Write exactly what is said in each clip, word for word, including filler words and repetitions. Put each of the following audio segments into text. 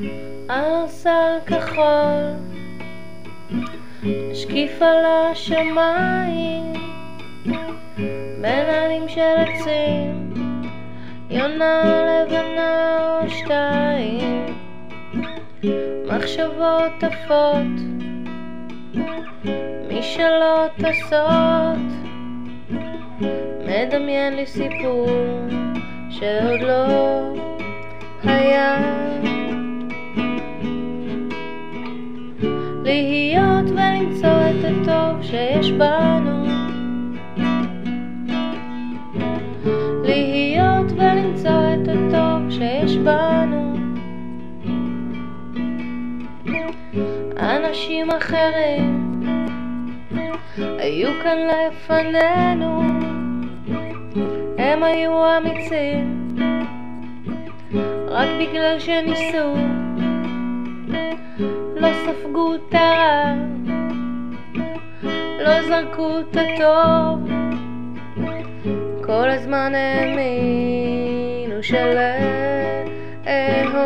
על סל כחול משקיף על השמיים בין עלים של עצים, יונה לבנה או שתיים, מחשבות עפות משאלות טסות, מדמיין לי סיפור שעוד לא היה. להיות ולמצוא את הטוב שיש בנו, להיות ולמצוא את הטוב שיש בנו. אנשים אחרים היו כאן לפנינו, הם היו אמיצים רק בגלל שניסו, לא ספגו את הרע, לא זרקו את הטוב, כל הזמן האמינו שלאהוב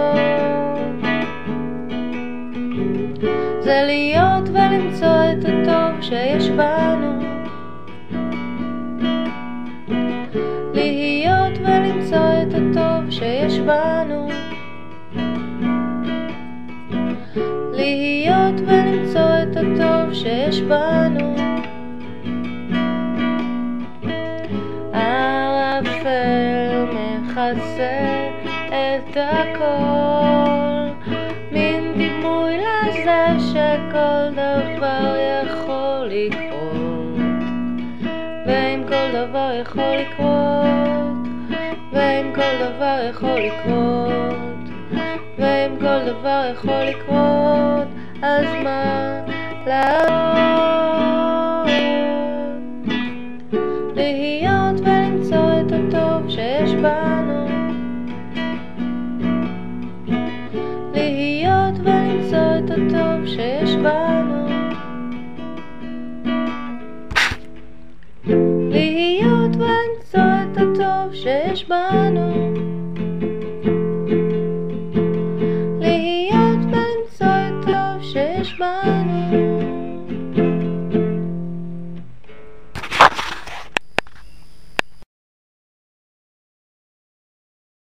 זה להיות ולמצוא את הטוב שיש בנו, להיות ולמצוא את הטוב שיש בנו, להיות ולמצוא את הטוב שיש בנו. הערפל מכסה את הכל, מין דימוי לזה שכל דבר יכול לקרות, ואם כל דבר יכול לקרות, ואם כל דבר יכול לקרות, ואם כל דבר יכול לקרות, אז מה לעשות? להיות ולמצוא את הטוב שיש בנו, להיות ולמצוא את הטוב שיש בנו, להיות ולמצוא את הטוב שיש בנו.